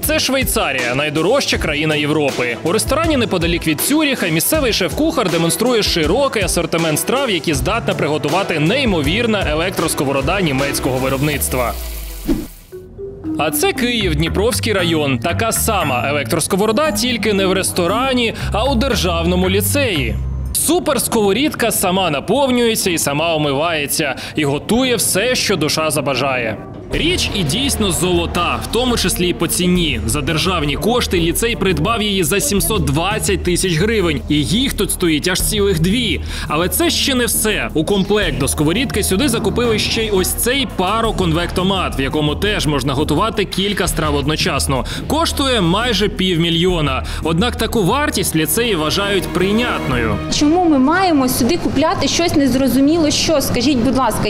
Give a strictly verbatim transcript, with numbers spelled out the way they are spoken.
це Швейцарія – найдорожча країна Європи. У ресторані неподалік від Цюріха місцевий шеф-кухар демонструє широкий асортимент страв, які здатна приготувати неймовірна електросковорода німецького виробництва. А це Київ, Дніпровський район. Така сама електросковорода, тільки не в ресторані, а у державному ліцеї. Суперсковорідка сама наповнюється і сама омивається, і готує все, що душа забажає. Річ і дійсно золота, в тому числі і по ціні. За державні кошти ліцей придбав її за сімсот двадцять тисяч гривень. І їх тут стоїть аж цілих дві. Але це ще не все. У комплект до сковорідки сюди закупили ще й ось цей пароконвектомат, в якому теж можна готувати кілька страв одночасно. Коштує майже півмільйона. Однак таку вартість ліцеї вважають прийнятною. Чому ми маємо сюди купляти щось незрозуміло що? Скажіть, будь ласка.